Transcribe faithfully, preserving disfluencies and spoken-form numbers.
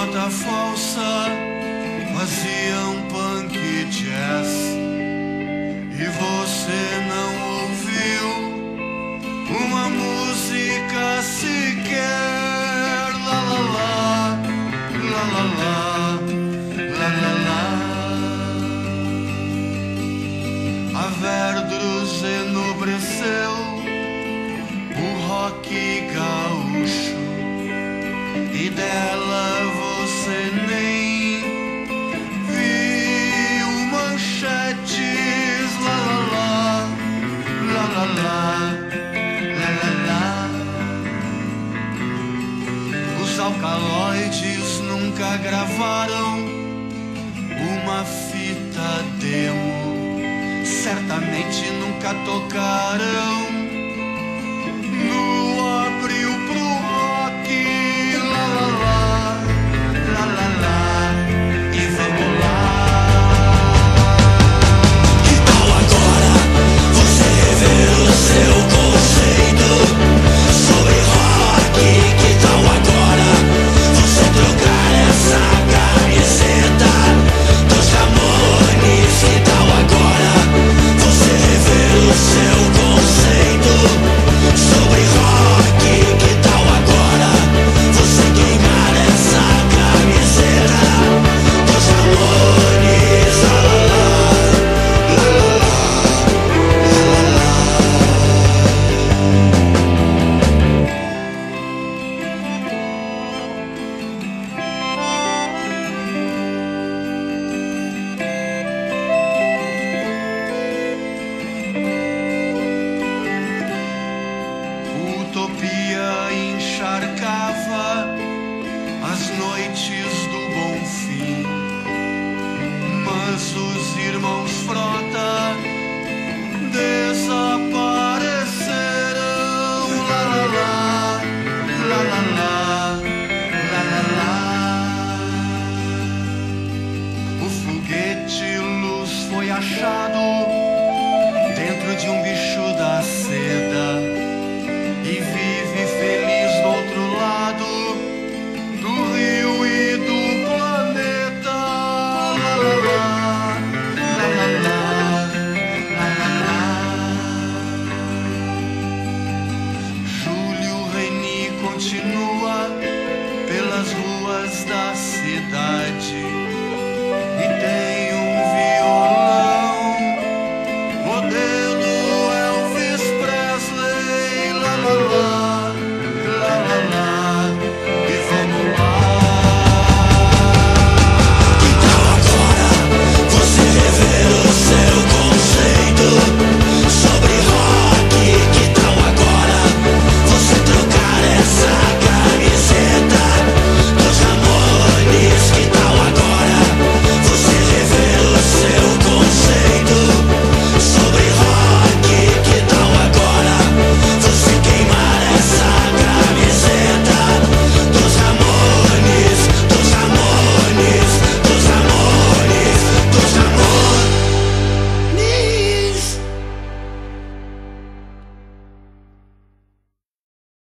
nota falsa faziam punk jazz e você não ouviu uma música sequer. La la la, la la la, la la la. A Verdruz enobreceu o rock gaúcho e dela você nem viu manchetes. La la la, la la la, la la la. Os Alcaloides nunca gravaram uma fita demo, certamente nunca tocarão no abril pro rock. La la la, la la la, e vamos lá. Que tal agora você rever o seu conceito sobre rock? Que tal agora você trocar essa camiseta dos Ramones? Que tal agora você rever o seu conceito sobre rock? Que tal agora você queimar essa camiseta dos Ramones? La la la, la la la, la la Utopia encharcava as noites do Bonfim, mas os irmãos Frota desapareceram. La la la, la la la, la la la. O foguete luz foi achado dentro de um bicho da seda e vive feliz do outro lado do rio e do planeta. La la la, la la la, la la la. Júlio Reni continua pelas ruas da cidade